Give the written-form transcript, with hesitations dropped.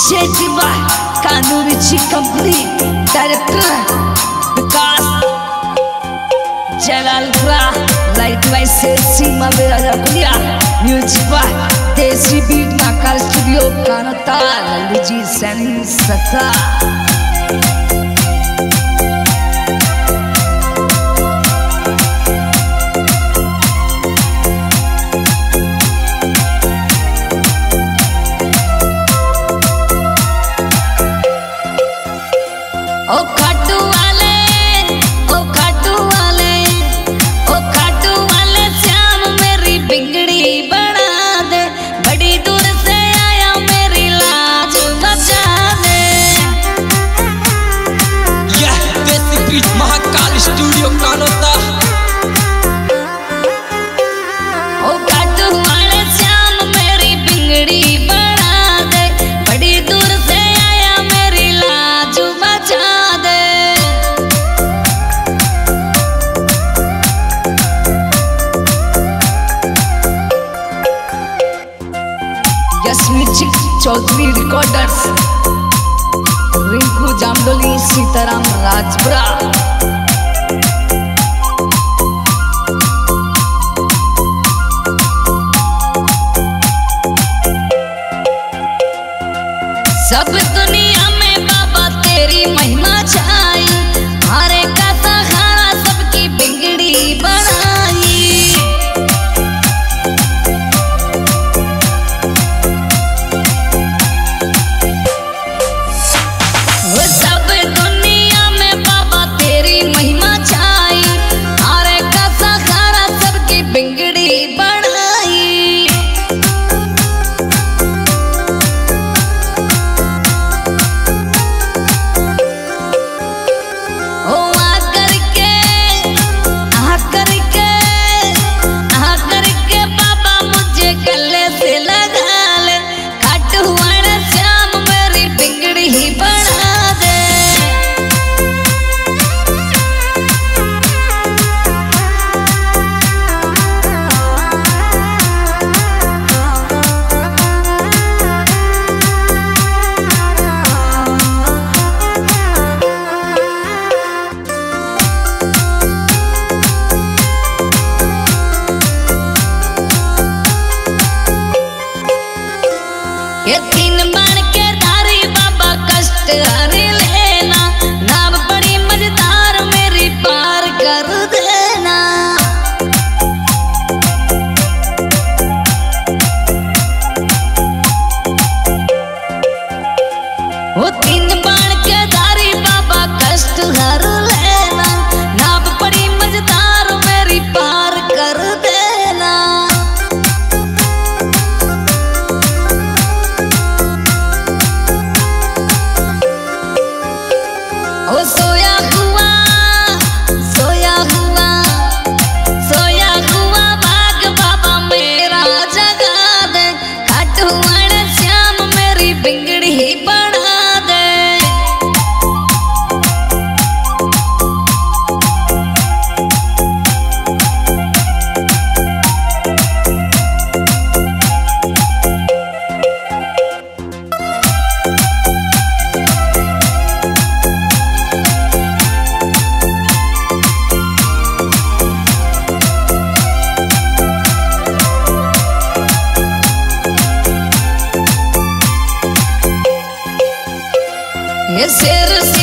जेटिबा कानूनी company director Vikas Jalalpura लाइट वाइस से Seema Beraja music by Desi beat नाकार स्टूडियो कानता लल्लू जी सैनी सत्ता ओ खाटू वाले श्याम मेरी बिगड़ी बना दे, बड़ी दूर से आया मेरी लाज बचा दे। यह देसी बीट महाकाल स्टूडियो कानोता। ओ खाटू वाले श्याम मेरी बिगड़ी बना दे, बड़ी दूर से आया मेरी लाज बचा दे। Music Chaudhary recorders Rinku Jamdoli Sitaram Rajpura. सब दुनिया में बाबा तेरी महिमा छाई, हारे का सहारा सबकी बिगड़ी बनाई। सब दुनिया में बाबा तेरी महिमा छाई, हारे का सहारा सबकी बिगड़ी बनाई। ओ आ करके बाबा मुझे गले से लगा ले, खाटू वाला श्याम मेरी बिगड़ी ही बना दे। ये तीन बाण के धारी बाबा कष्ट हरे लेना, नाव बड़ी मजेदार मेरी पार कर देना। वो तीन बाण के धारी बाबा कष्ट हर लेना, नाव बड़ी मजेदार मेरी पार कर देना। ओ सोया हुआ भाग बाबा मेरा जगा दे, खाटू वाला श्याम मेरी बिगड़ी ही बना दे। ये शेर